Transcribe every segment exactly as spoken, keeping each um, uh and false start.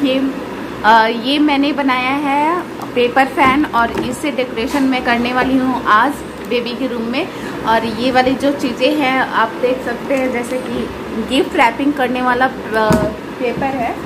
ये आ, ये मैंने बनाया है पेपर फैन और इससे डेकोरेशन मैं करने वाली हूँ आज बेबी के रूम में। और ये वाली जो चीज़ें हैं आप देख सकते हैं, जैसे कि गिफ्ट रैपिंग करने वाला पेपर है,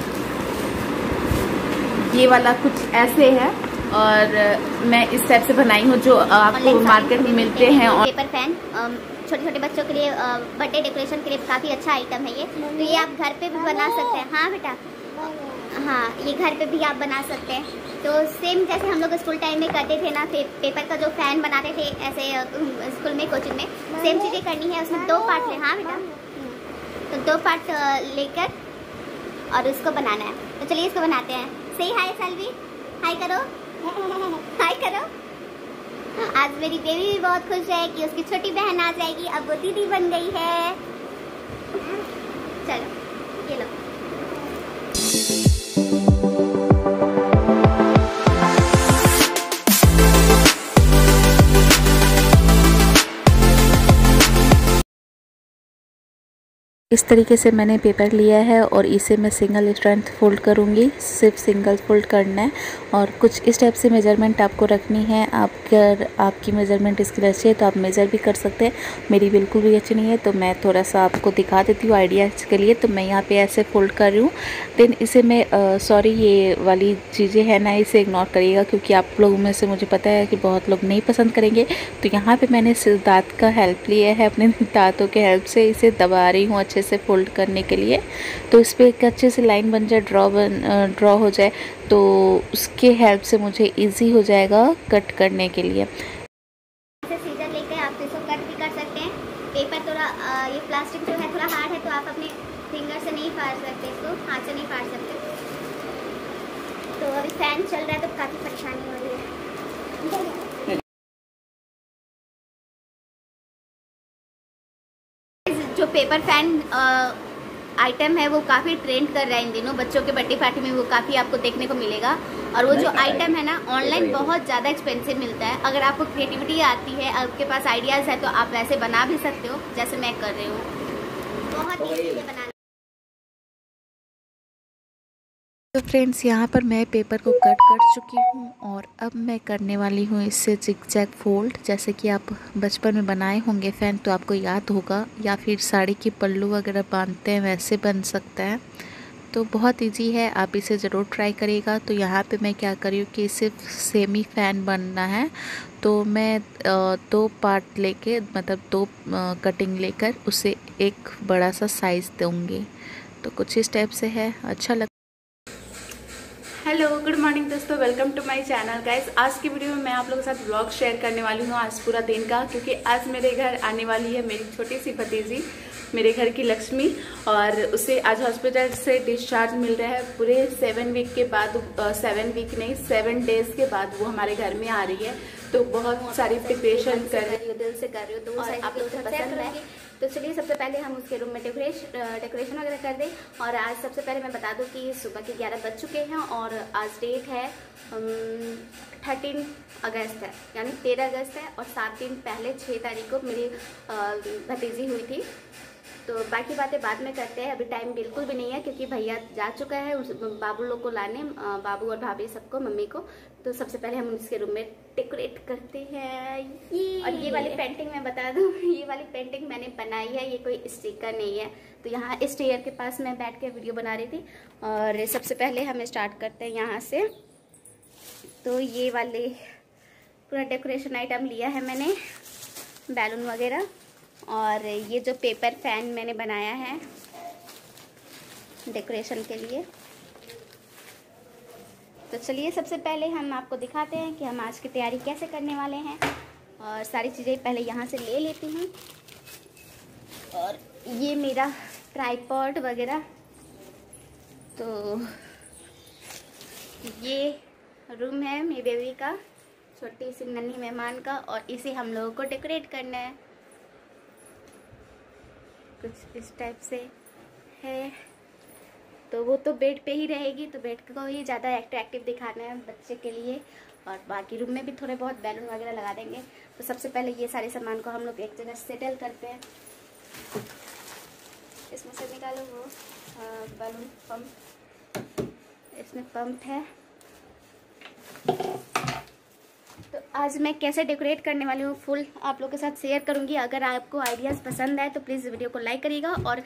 ये वाला कुछ ऐसे है। और मैं इस टाइप से बनाई हूँ जो आपको मार्केट में मिलते हैं। और पेपर फैन छोटे छोटे बच्चों के लिए बर्थडे डेकोरेशन के लिए काफ़ी अच्छा आइटम है ये। तो ये आप घर पे भी बना सकते हैं। हाँ बेटा, हाँ ये घर पे भी आप बना सकते हैं। तो सेम जैसे हम लोग स्कूल टाइम में करते थे ना, पेपर का जो फैन बनाते थे ऐसे स्कूल में, कोचिंग में, सेम चीज़ें करनी है। उसमें दो पार्ट ले, हाँ बेटा, तो दो पार्ट लेकर और उसको बनाना है। तो चलिए इसको बनाते हैं। सही हाय सालवी, हाय करो, हाय करो। आज मेरी बेबी भी बहुत खुश है कि उसकी छोटी बहन आ जाएगी, अब वो दीदी बन गई है। चलो ये लो। इस तरीके से मैंने पेपर लिया है और इसे मैं सिंगल स्ट्रैंड फोल्ड करूँगी, सिर्फ सिंगल फोल्ड करना है। और कुछ इस टाइप से मेजरमेंट आपको रखनी है। आप अगर आपकी मेजरमेंट इसकी अच्छी है तो आप मेज़र भी कर सकते हैं। मेरी बिल्कुल भी अच्छी नहीं है तो मैं थोड़ा सा आपको दिखा देती हूँ आइडिया के लिए। तो मैं यहाँ पे ऐसे फोल्ड कर रही हूँ। देन इसे मैं सॉरी ये वाली चीज़ें हैं ना, इसे इग्नोर करिएगा क्योंकि आप लोगों में से मुझे पता है कि बहुत लोग नहीं पसंद करेंगे। तो यहाँ पर मैंने दाँत का हेल्प लिया है, अपने दाँतों के हेल्प से इसे दबा रही हूँ अच्छे से फोल्ड करने के लिए। तो इस पर एक अच्छे से लाइन बन जाए, ड्रॉ बन ड्रॉ हो जाए, तो उसके हेल्प से मुझे इजी हो जाएगा कट करने के लिए। सीजर लेकर आप इसको कट भी कर सकते हैं। पेपर थोड़ा ये प्लास्टिक जो है थोड़ा हार्ड है, तो आप अपने फिंगर से नहीं फाड़ सकते, इसको हाथ से नहीं फाड़ सकते। तो अभी फैन चल रहा है तो काफ़ी परेशानी हो रही है। जो पेपर फैन आइटम है वो काफ़ी ट्रेंड कर रहा है इन दिनों, बच्चों के बर्थडे पार्टी में वो काफ़ी आपको देखने को मिलेगा। और वो जो आइटम है ना, ऑनलाइन बहुत ज़्यादा एक्सपेंसिव मिलता है। अगर आपको क्रिएटिविटी आती है, आपके पास आइडियाज़ है, तो आप वैसे बना भी सकते हो जैसे मैं कर रही हूँ। बहुत ईजी है बनाना। तो फ्रेंड्स यहाँ पर मैं पेपर को कट कर चुकी हूँ और अब मैं करने वाली हूँ इससे जिगजैग फोल्ड। जैसे कि आप बचपन में बनाए होंगे फ़ैन तो आपको याद होगा, या फिर साड़ी की पल्लू वगैरह बांधते हैं वैसे बन सकता है। तो बहुत इजी है, आप इसे ज़रूर ट्राई करिएगा। तो यहाँ पे मैं क्या कर रही हूँ कि सिर्फ सेमी फ़ैन बनना है। तो मैं दो पार्ट लेके, मतलब दो कटिंग लेकर उसे एक बड़ा सा साइज़ दूँगी। तो कुछ इस टाइप से है, अच्छा लग। हेलो गुड मॉर्निंग दोस्तों, welcome to my channel guys. आज की वीडियो में मैं आप लोगों के साथ व्लॉग शेयर करने वाली हूँ आज पूरा दिन का, क्योंकि आज मेरे घर आने वाली है मेरी छोटी सी भतीजी, मेरे घर की लक्ष्मी। और उसे आज हॉस्पिटल से डिस्चार्ज मिल रहा है। पूरे सेवन वीक के बाद, सेवन वीक नहीं सेवन डेज के बाद वो हमारे घर में आ रही है। तो बहुत सारी प्रिपरेशन कर रही हूँ, दिल से कर रही हूँ, तो आप लोग को पसंद है। तो चलिए सबसे पहले हम उसके रूम में डेकोरेशन डेकोरेशन वगैरह कर दें। और आज सबसे पहले मैं बता दूं कि सुबह के ग्यारह बज चुके हैं और आज डेट है थर्टीन अगस्त है, यानी तेरह अगस्त है। और सात दिन पहले छः तारीख को मेरी भतीजी हुई थी। तो बाकी बातें बाद में करते हैं, अभी टाइम बिल्कुल भी नहीं है क्योंकि भैया जा चुका है उस बाबू लोग को लाने, बाबू और भाभी सबको, मम्मी को। तो सबसे पहले हम इसके रूम में डेकोरेट करते हैं। ये और ये वाली पेंटिंग मैं बता दूं, ये वाली पेंटिंग मैंने बनाई है, ये कोई स्टिकर नहीं है। तो यहाँ इस चेयर के पास मैं बैठ के वीडियो बना रही थी। और सबसे पहले हम स्टार्ट करते हैं यहाँ से। तो ये वाले पूरा डेकोरेशन आइटम लिया है मैंने, बैलून वगैरह। और ये जो पेपर फैन मैंने बनाया है डेकोरेशन के लिए। तो चलिए सबसे पहले हम आपको दिखाते हैं कि हम आज की तैयारी कैसे करने वाले हैं। और सारी चीज़ें पहले यहाँ से ले लेती हूँ। और ये मेरा ट्राइपॉड वगैरह। तो ये रूम है मेरी बेबी का, छोटी सी नन्ही मेहमान का, और इसे हम लोगों को डेकोरेट करना है। कुछ इस टाइप से है। तो वो तो बेड पे ही रहेगी, तो बेड को ही ज़्यादा अट्रैक्टिव दिखाना है बच्चे के लिए। और बाकी रूम में भी थोड़े बहुत बैलून वगैरह लगा देंगे। तो सबसे पहले ये सारे सामान को हम लोग एक जगह सेटल करते हैं। इसमें से निकालो वो बैलून पंप, इसमें पंप है। तो आज मैं कैसे डेकोरेट करने वाली हूँ फुल आप लोगों के साथ शेयर करूँगी। अगर आपको आइडियाज़ पसंद आए तो प्लीज़ वीडियो को लाइक करिएगा। और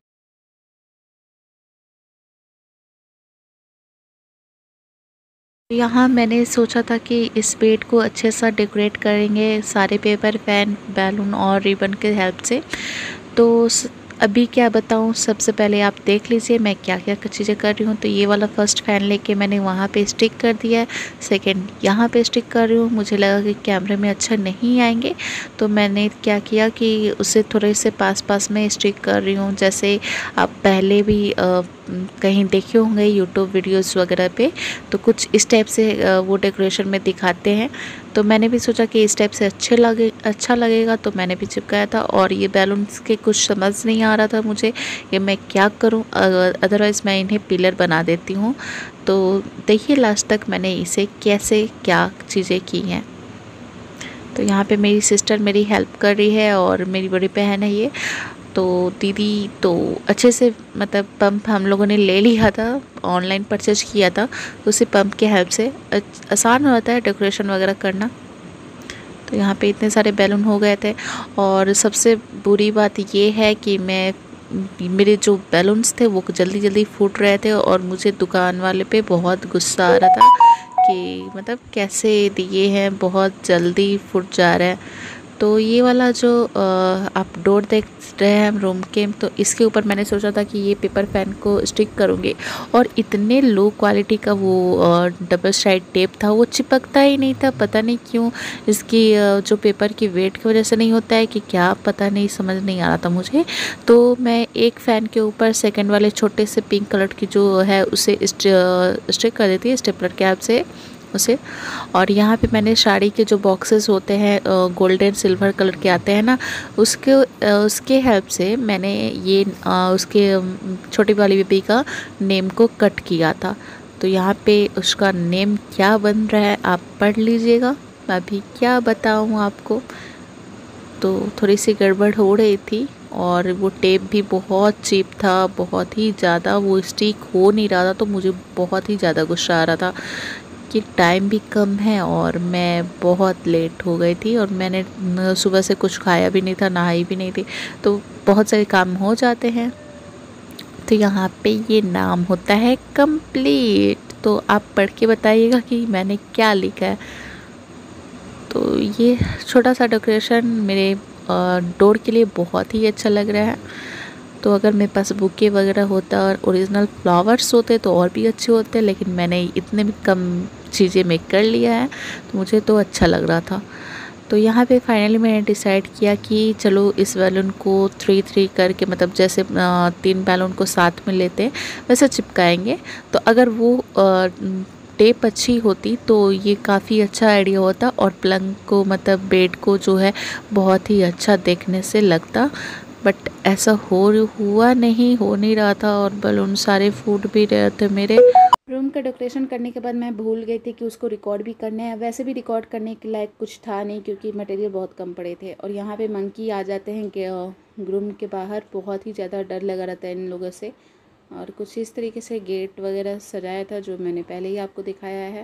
यहाँ मैंने सोचा था कि इस बेड को अच्छे सा डेकोरेट करेंगे सारे पेपर, फैन, बैलून और रिबन के हेल्प से। तो अभी क्या बताऊँ, सबसे पहले आप देख लीजिए मैं क्या क्या चीज़ें कर रही हूँ। तो ये वाला फर्स्ट फ़ैन लेके मैंने वहाँ पे स्टिक कर दिया है। सेकंड यहाँ पे स्टिक कर रही हूँ, मुझे लगा कि कैमरे में अच्छा नहीं आएंगे तो मैंने क्या किया कि उसे थोड़े से पास पास में स्टिक कर रही हूँ। जैसे आप पहले भी आ, कहीं देखे होंगे यूट्यूब वीडियोस वगैरह पे, तो कुछ इस टाइप से वो डेकोरेशन में दिखाते हैं। तो मैंने भी सोचा कि इस टाइप से अच्छे लगे अच्छा लगेगा तो मैंने भी चिपकाया था। और ये बैलून्स के कुछ समझ नहीं आ रहा था मुझे कि मैं क्या करूं, अदरवाइज़ मैं इन्हें पिलर बना देती हूं। तो देखिए लास्ट तक मैंने इसे कैसे क्या चीज़ें की हैं। तो यहाँ पे मेरी सिस्टर मेरी हेल्प कर रही है और मेरी बड़ी बहन है ये। तो दीदी तो अच्छे से मतलब पंप हम लोगों ने ले लिया था, ऑनलाइन परचेज किया था, तो उसी पंप के हेल्प से आसान होता है डेकोरेशन वगैरह करना। तो यहाँ पे इतने सारे बैलून हो गए थे। और सबसे बुरी बात ये है कि मैं मेरे जो बैलून्स थे वो जल्दी जल्दी फूट रहे थे और मुझे दुकान वाले पे बहुत गुस्सा आ रहा था कि मतलब कैसे दिए हैं, बहुत जल्दी फूट जा रहा है। तो ये वाला जो आप डोर देख रहे हैं रूम के, तो इसके ऊपर मैंने सोचा था कि ये पेपर फैन को स्टिक करूँगी। और इतने लो क्वालिटी का वो डबल साइड टेप था, वो चिपकता ही नहीं था। पता नहीं क्यों, इसकी जो पेपर की वेट की वजह से नहीं होता है कि क्या, पता नहीं, समझ नहीं आ रहा था मुझे। तो मैं एक फ़ैन के ऊपर सेकंड वाले छोटे से पिंक कलर की जो है उसे स्टिक कर देती है स्टेपलर के हेल्प से उसे। और यहाँ पे मैंने साड़ी के जो बॉक्सेस होते हैं गोल्डन सिल्वर कलर के आते हैं ना, उसके उसके हेल्प से मैंने ये उसके छोटी वाली बेबी का नेम को कट किया था। तो यहाँ पे उसका नेम क्या बन रहा है आप पढ़ लीजिएगा, मैं अभी क्या बताऊँ आपको। तो थोड़ी सी गड़बड़ हो रही थी और वो टेप भी बहुत चीप था, बहुत ही ज़्यादा वो स्टिक हो नहीं रहा था। तो मुझे बहुत ही ज़्यादा गुस्सा आ रहा था कि टाइम भी कम है और मैं बहुत लेट हो गई थी और मैंने सुबह से कुछ खाया भी नहीं था, नहाई भी नहीं थी, तो बहुत सारे काम हो जाते हैं। तो यहाँ पे ये नाम होता है कंप्लीट। तो आप पढ़ के बताइएगा कि मैंने क्या लिखा है। तो ये छोटा सा डेकोरेशन मेरे डोर के लिए बहुत ही अच्छा लग रहा है। तो अगर मेरे पास बुके वगैरह होता और ओरिजिनल फ्लावर्स होते तो और भी अच्छे होते, लेकिन मैंने इतने भी कम चीज़ें मेक कर लिया है तो मुझे तो अच्छा लग रहा था। तो यहाँ पे फाइनली मैंने डिसाइड किया कि चलो इस बैलून को थ्री थ्री करके, मतलब जैसे तीन बैलून को साथ में लेते हैं वैसे चिपकाएंगे। तो अगर वो टेप अच्छी होती तो ये काफ़ी अच्छा आइडिया होता और पलंग को मतलब बेड को जो है बहुत ही अच्छा देखने से लगता। बट ऐसा हो हुआ नहीं, हो नहीं रहा था और बलून सारे फूट भी रहे थे मेरे। रूम का डेकोरेशन करने के बाद मैं भूल गई थी कि उसको रिकॉर्ड भी करने हैं। वैसे भी रिकॉर्ड करने के लायक कुछ था नहीं क्योंकि मटेरियल बहुत कम पड़े थे। और यहाँ पे मंकी आ जाते हैं कि रूम के बाहर, बहुत ही ज़्यादा डर लगा रहता है इन लोगों से। और कुछ इस तरीके से गेट वगैरह सजाया था जो मैंने पहले ही आपको दिखाया है।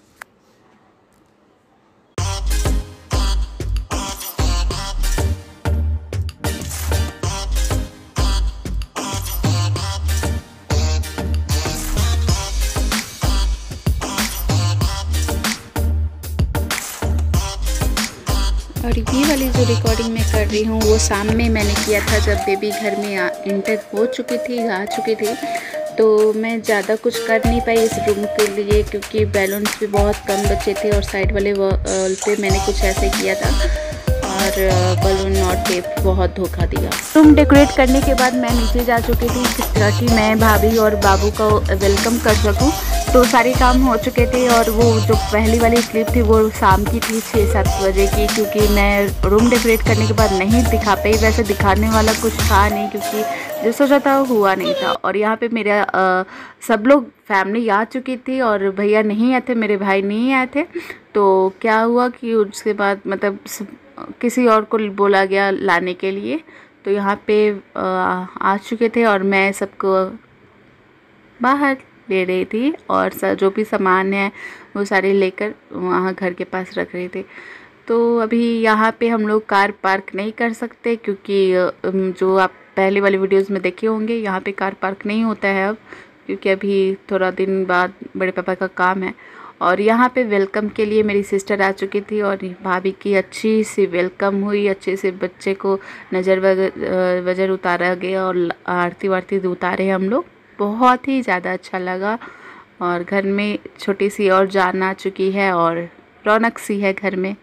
और ये वाली जो रिकॉर्डिंग मैं कर रही हूँ वो सामने मैंने किया था जब बेबी घर में आ, इंटर हो चुकी थी, आ चुकी थी। तो मैं ज़्यादा कुछ कर नहीं पाई इस रूम के लिए क्योंकि बैलून्स भी बहुत कम बचे थे और साइड वाले वॉल पे मैंने कुछ ऐसे किया था और बलून और टेप बहुत धोखा दिया। रूम डेकोरेट करने के बाद मैं नीचे जा चुकी थी ताकि मैं भाभी और बाबू का वेलकम कर सकूं। तो सारे काम हो चुके थे और वो जो पहली वाली क्लिप थी वो शाम की थी छः सात बजे की, क्योंकि मैं रूम डेकोरेट करने के बाद नहीं दिखा पाई। वैसे दिखाने वाला कुछ था नहीं क्योंकि जो सोचा था हुआ नहीं था। और यहाँ पे मेरा आ, सब लोग फैमिली आ चुकी थी और भैया नहीं आए थे, मेरे भाई नहीं आए थे। तो क्या हुआ कि उसके बाद मतलब किसी और को बोला गया लाने के लिए। तो यहाँ पे आ, आ चुके थे और मैं सबको बाहर ले रही थी और जो भी सामान है वो सारे लेकर वहाँ घर के पास रख रहे थे। तो अभी यहाँ पे हम लोग कार पार्क नहीं कर सकते क्योंकि जो आप पहले वाली वीडियोस में देखे होंगे यहाँ पे कार पार्क नहीं होता है अब, क्योंकि अभी थोड़ा दिन बाद बड़े पापा का काम है। और यहाँ पे वेलकम के लिए मेरी सिस्टर आ चुकी थी और भाभी की अच्छी सी वेलकम हुई, अच्छे से बच्चे को नज़र वजर उतारा गया और आरती वारती उतारे हम लोग। बहुत ही ज़्यादा अच्छा लगा और घर में छोटी सी और जान आ चुकी है और रौनक सी है घर में।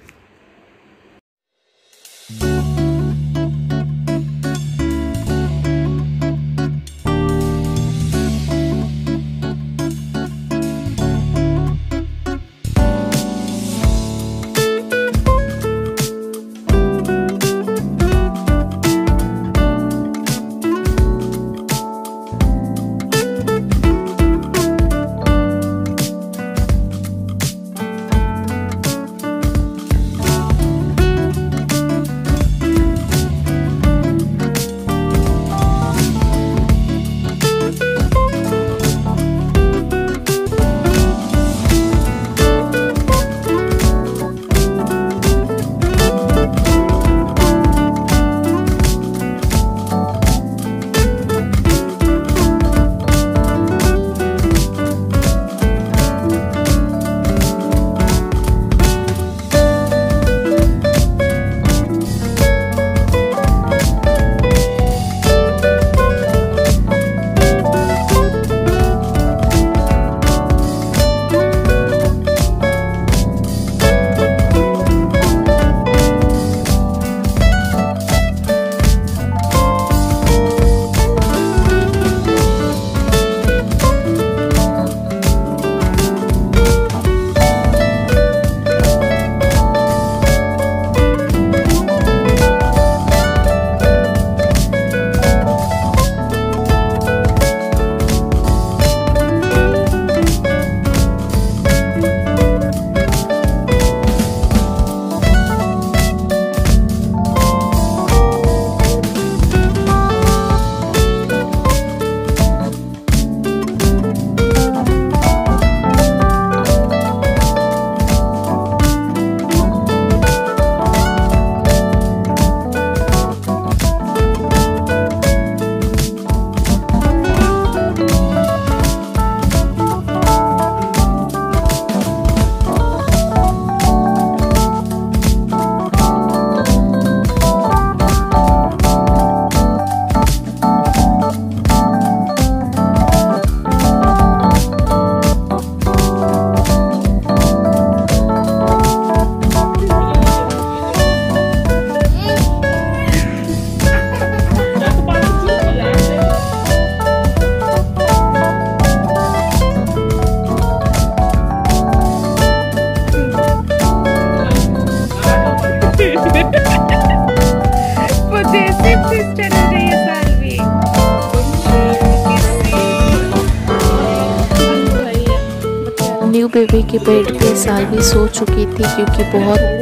न्यू बेबी के बेड पे सालवी सो चुकी थी क्योंकि बहुत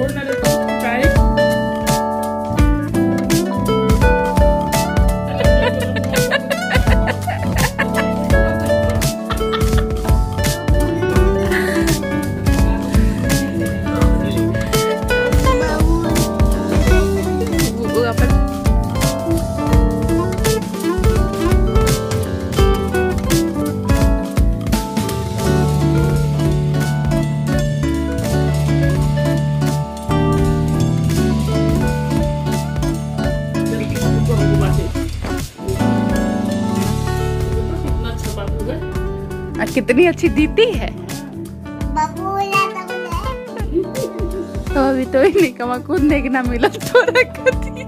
कितनी अच्छी दीदी है। तो अभी तो ही नहीं कमा खुद देखना मिला तो रखती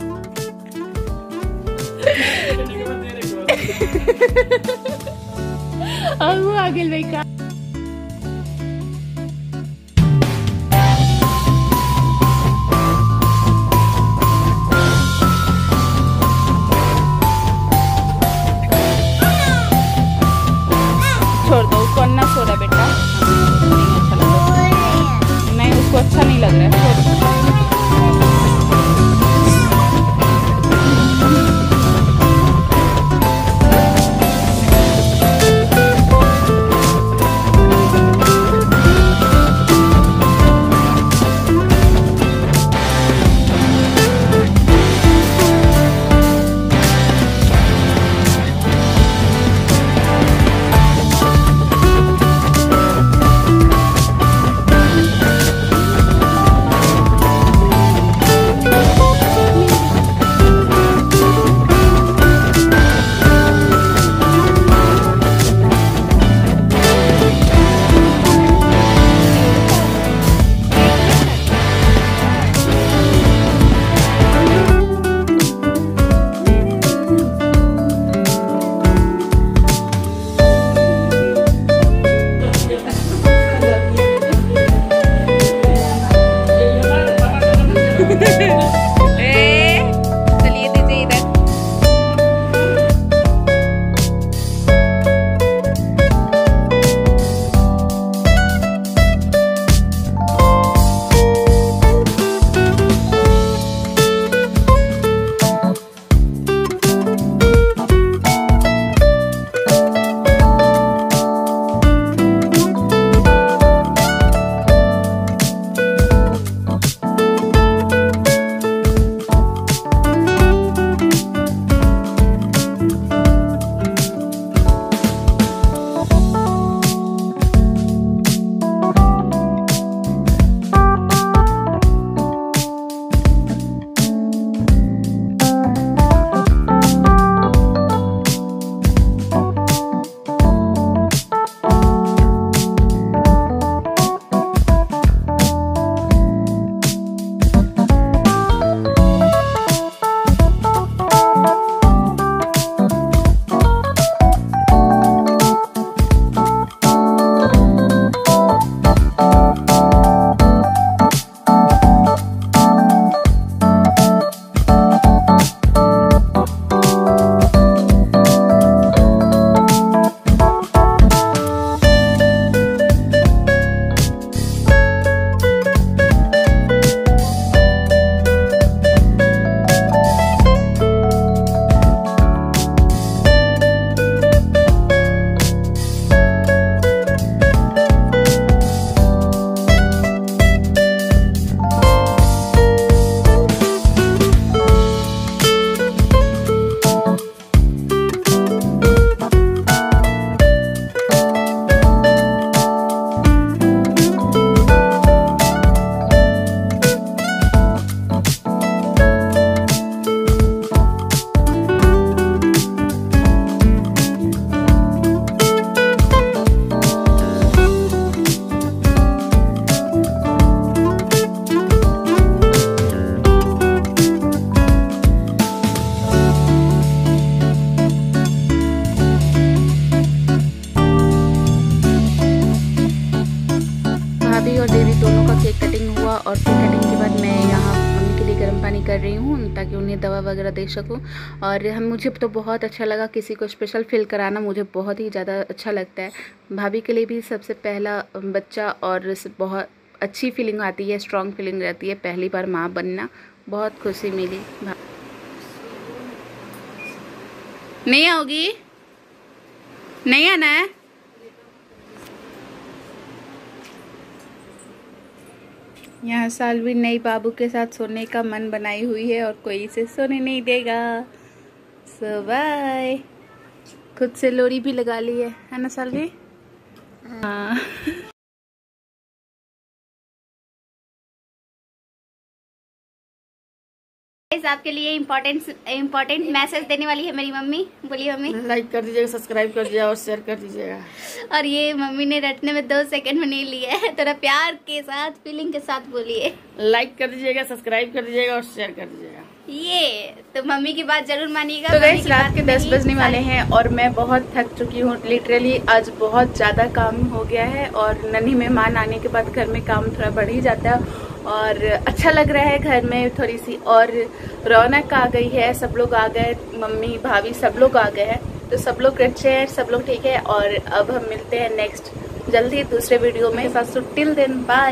और वो आगे लेकर छोड़ दो उसको, अन्ना सो रहा बेटा, नहीं अच्छा लग रहा, नहीं उसको अच्छा नहीं लग रहा है, छोड़ दो। और देवी दोनों का केक कटिंग हुआ और केक कटिंग के बाद मैं यहाँ मम्मी के लिए गर्म पानी कर रही हूँ ताकि उन्हें दवा वगैरह दे सकूँ। और हम मुझे तो बहुत अच्छा लगा, किसी को स्पेशल फील कराना मुझे बहुत ही ज़्यादा अच्छा लगता है। भाभी के लिए भी सबसे पहला बच्चा और बहुत अच्छी फीलिंग आती है, स्ट्रॉन्ग फीलिंग रहती है, पहली बार माँ बनना, बहुत खुशी मिली। नहीं आओगी? नहीं आना है? यहाँ सालवी नई बाबू के साथ सोने का मन बनाई हुई है और कोई इसे सोने नहीं देगा। So bye. खुद से लोरी भी लगा ली है, है ना सालवी? हाँ। आपके लिए इम्पोर्टेंट इम्पोर्टेंट मैसेज देने वाली है मेरी मम्मी। बोलिए मम्मी। लाइक कर दीजिएगा, सब्सक्राइब कर दीजिएगा और शेयर कर दीजिएगा। और ये मम्मी ने रटने में दो सेकंड में नहीं लिया है, थोड़ा प्यार के साथ, फीलिंग के साथ बोलिए। लाइक कर दीजिएगा, सब्सक्राइब कर दीजिएगा और शेयर कर दीजिएगा। ये तो मम्मी की बात जरूर मानिएगा। तो गाइस रात के दस बजने वाले हैं और मैं बहुत थक चुकी हूँ। लिटरली आज बहुत ज़्यादा काम हो गया है और नन्ही मेहमान आने के बाद घर में काम थोड़ा बढ़ ही जाता है और अच्छा लग रहा है। घर में थोड़ी सी और रौनक आ गई है, सब लोग आ गए, मम्मी भाभी सब लोग आ गए हैं, तो सब लोग अच्छे हैं, सब लोग ठीक है। और अब हम मिलते हैं नेक्स्ट जल्दी दूसरे वीडियो में। Till then bye.